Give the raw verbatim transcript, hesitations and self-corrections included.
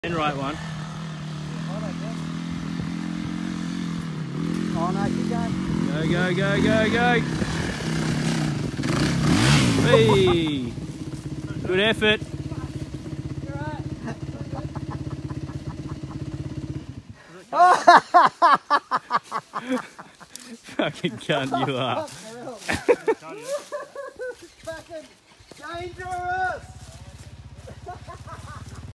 And right one. Oh no, keep going. Go, go, go, go, go. Hey! Good effort. You're right. Fucking cunt you are. Fucking dangerous!